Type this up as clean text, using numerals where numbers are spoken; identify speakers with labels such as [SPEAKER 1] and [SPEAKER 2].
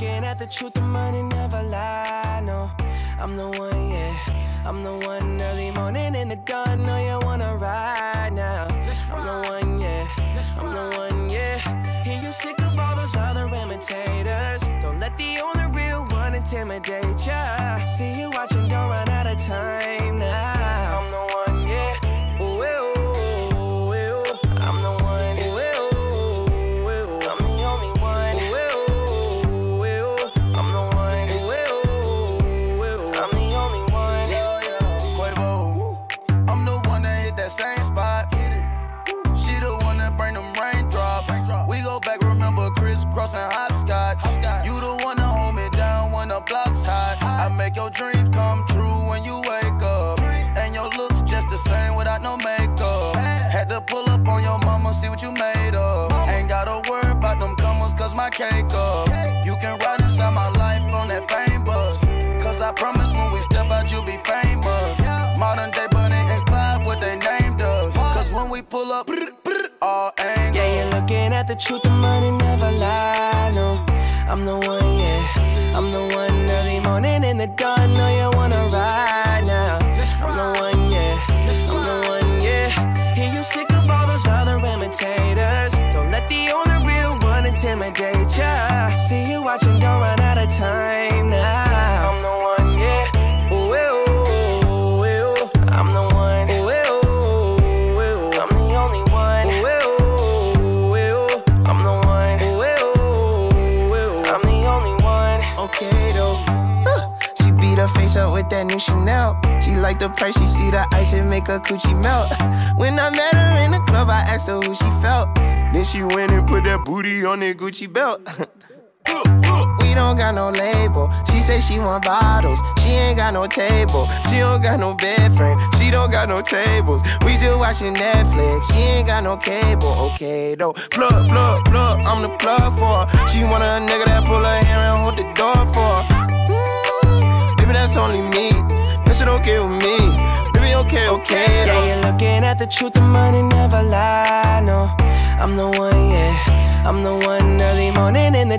[SPEAKER 1] looking at the truth, the money never lie, no. I'm the one, yeah. I'm the one early morning in the dawn. Know you wanna ride now. I'm the one, yeah. I'm the one, yeah. Hear you sick of all those other imitators. Don't let the only real one intimidate ya. See you watching, don't run out of time now. I'm the one, yeah. Ooh, ooh, ooh. I'm the one, ooh, ooh, ooh. I'm the only one, ooh, ooh, ooh. I'm the one, ooh, ooh, ooh. I'm the only one,
[SPEAKER 2] Quavo. I'm the one that hit that same spot. She the one that bring them raindrops. We go back, remember crisscross and hopscotch. You the one that hold me down when the block's hot. I make your dreams come true when you wake up. And your looks just the same without no makeup. Had to pull up on your mama, see what you made of. Ain't gotta worry about them comers, cause my cake up. You can ride inside my life on that fame bus. Cause I promise when we step out, you'll be famous. Modern day Bonnie and Clyde, what they named us. Cause when we pull up, all angles.
[SPEAKER 1] yeah, you're looking at the truth, the money never lie, no. I'm the one, yeah. I'm the one early morning in the dawn. Know you wanna ride now. I'm the one, yeah. I'm the one, yeah. Hear you sick of all those other imitators. Don't let the only real one intimidate ya. See you watching, don't run out of time now. I'm the one, yeah. Ooh, ooh, ooh. I'm the one, ooh, ooh, ooh. I'm the only one, ooh, ooh, ooh. I'm the one, ooh, ooh, ooh. I'm the only one.
[SPEAKER 3] Okay though. She beat her face up with that new Chanel. She like the price, she see the ice and make her coochie melt. When I met her in the club, I asked her who she felt. Then she went and put that booty on that Gucci belt. We don't got no label. She say she want bottles. She ain't got no table. She don't got no bed frame. She don't got no tables. We just watching Netflix. She ain't got no cable. Okay though. Plug, plug, plug. I'm the plug for her. She want a nigga that pull her hair and hold the door for her. Baby, that's only me. That shit okay with me. Baby, okay, okay though.
[SPEAKER 1] Yeah, you're looking at the truth, the money never lie, no. I'm the one, yeah. I'm the one early morning in the